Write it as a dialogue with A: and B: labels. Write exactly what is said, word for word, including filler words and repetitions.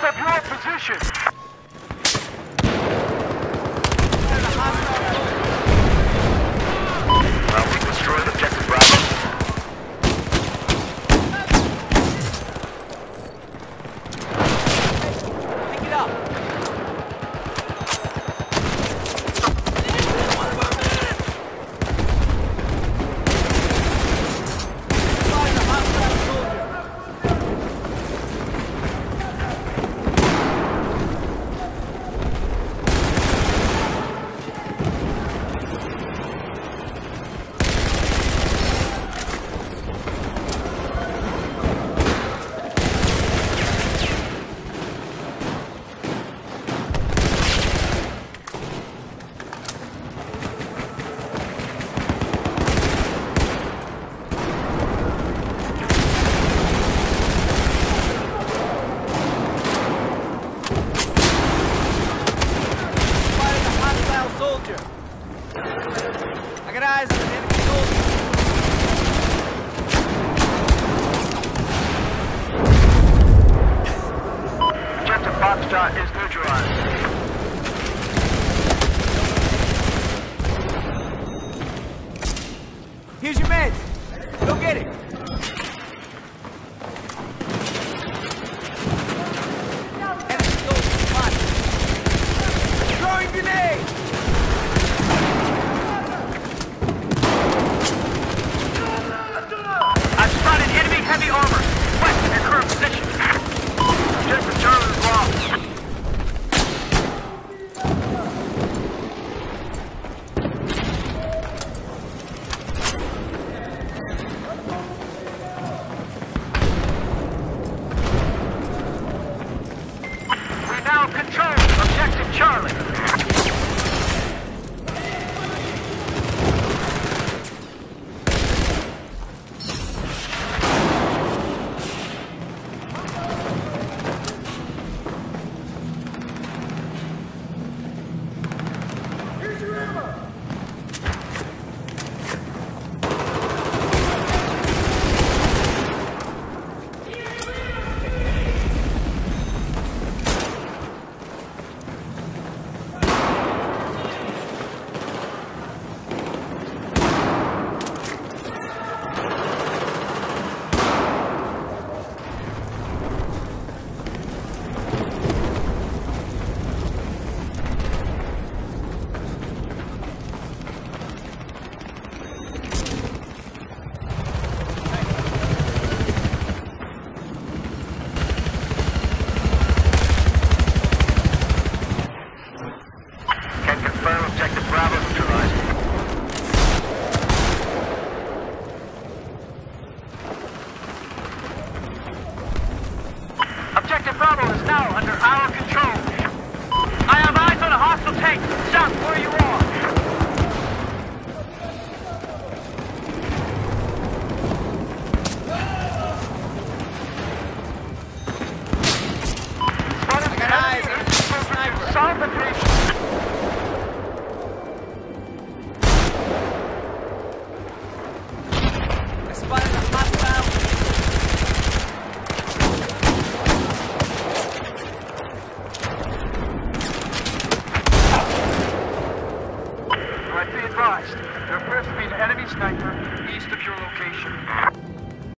A: up your position!
B: Uh, we destroyed objective Bravo.
C: Pick it up. Soldier. I got eyes on an enemy soldier.
B: Objective Foxtrot is neutralized.
C: Here's your meds. Go get it. Enemy soldier spotted. Throwing grenade.
B: I've spotted enemy heavy armor west of your current position. Objective Charlie is lost. We now control Objective Charlie. Objective Bravo neutralized. Objective Bravo is now under our control. I have eyes on a hostile tank south where you are. Spotted
C: I got eyes on a sniper.
B: Solve the breach.
C: Spotted a hostile.
A: Alright, be advised. There appears to be an enemy sniper east of your location.